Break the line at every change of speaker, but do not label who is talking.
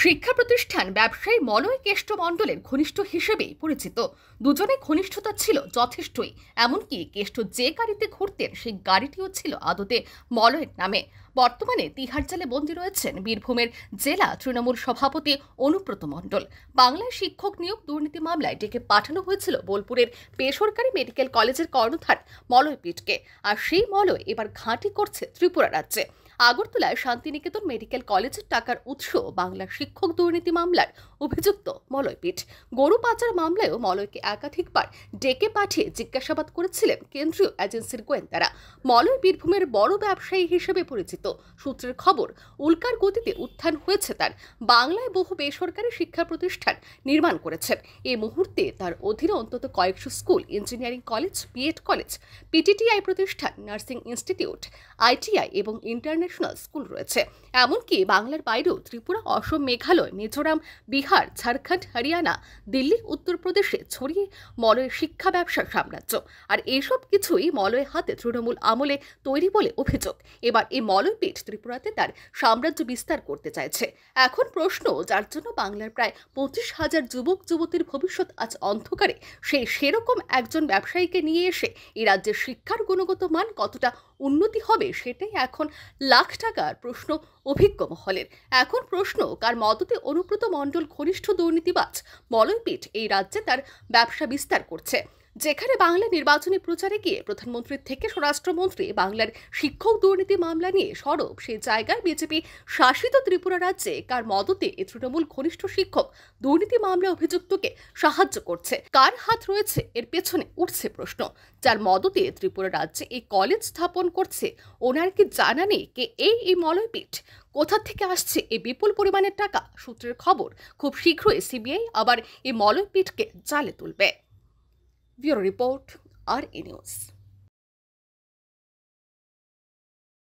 শিক্ষা প্রতিষ্ঠান ব্যবসায়ী মলয় কেষ্ট মণ্ডলের ঘনিষ্ঠ হিসেবেই পরিচিত। দুজনে ঘনিষ্ঠতা ছিল যথেষ্টই, এমনকি কেষ্ট যে গাড়িতে ঘুরতেন সেই গাড়িটিও ছিল আদতে মলয়ের নামে। বর্তমানে তিহার জেলে বন্দী রয়েছেন বীরভূমের জেলা তৃণমূল সভাপতি অনুব্রত মণ্ডল। বাংলায় শিক্ষক নিয়োগ দুর্নীতি মামলায় ডেকে পাঠানো হয়েছিল বোলপুরের বেসরকারি মেডিকেল কলেজের কর্ণধার মলয় পিটকে, আর সেই মলয় এবার ঘাঁটি করছে ত্রিপুরা রাজ্যে। আগরতলায় শান্তিনিকেতন মেডিকেল কলেজের টাকার উৎস বাংলার শিক্ষক দুর্নীতি মামলার অভিযুক্ত মলয় পিট। গরু পাচার মামলায়ও মলয়কে একাধিকবার ডেকে পাঠিয়ে জিজ্ঞাসাবাদ করেছিলেন কেন্দ্রীয় এজেন্সির গোয়েন্দারা। মলয় বীরভূমের বড় ব্যবসায়ী হিসেবে পরিচিত। সূত্রের খবর, উল্কার গতিতে উত্থান হয়েছে তার। বাংলায় বহু বেসরকারি শিক্ষা প্রতিষ্ঠান নির্মাণ করেছেন। এই মুহূর্তে তার অধীনে অন্তত কয়েকশো school, engineering college, BEd college, PTTI প্রতিষ্ঠান, নার্সিং ইনস্টিটিউট, আইটিআই এবং ইন্টারন্যাশনাল স্কুল রয়েছে। এমনকি বাংলার বাইরেও ত্রিপুরা, অসম, মেঘালয়, মিজোরাম, বিহার, ঝাড়খণ্ড, হরিয়ানা, দিল্লি, উত্তরপ্রদেশে ছড়িয়ে মলয়ের শিক্ষা ব্যবসার সাম্রাজ্য। আর এইসব কিছুই মলয়ের হাতে তৃণমূল আমলে তৈরি বলে অভিযোগ। এবার এই মলয় পিঠ ত্রিপুরাতে তার সাম্রাজ্য বিস্তার করতে চাইছে। এখন প্রশ্ন, যার জন্য বাংলার প্রায় 25,000 যুবক যুবতীর ভবিষ্যৎ আজ অন্ধকারে, সেরকম একজন ব্যবসায়ীকে নিয়ে এসে এই রাজ্যের শিক্ষার গুণগত মান কতটা উন্নতি হবে, সেটাই এখন লাখ টাকার প্রশ্ন অভিজ্ঞ মহলের। এখন প্রশ্ন, কার মদতে অনুব্রত মণ্ডল ঘনিষ্ঠ দুর্নীতিবাজ মলয় পিট এই রাজ্যে তার ব্যবসা বিস্তার করছে। যেখানে বাংলা নির্বাচনী প্রচারে গিয়ে প্রধানমন্ত্রীর থেকে স্বরাষ্ট্রমন্ত্রী বাংলার শিক্ষক দুর্নীতি মামলা নিয়ে সরব, সেই জায়গায় বিজেপি শাসিত ত্রিপুরা রাজ্যে কার মদতে এই তৃণমূল ঘনিষ্ঠ শিক্ষক দুর্নীতি মামলা অভিযুক্তকে সাহায্য করছে, কার হাত রয়েছে এর পেছনে উঠছে প্রশ্ন। যার মদতে ত্রিপুরা রাজ্যে এই কলেজ স্থাপন করছে, ওনার কি জানা নেই কে এই মলয় পিট? কোথা থেকে আসছে এই বিপুল পরিমাণের টাকা? সূত্রের খবর, খুব শীঘ্রই সিবিআই আবার এই মলয় পিটকে জালে তুলবে। Bureau report, R E news.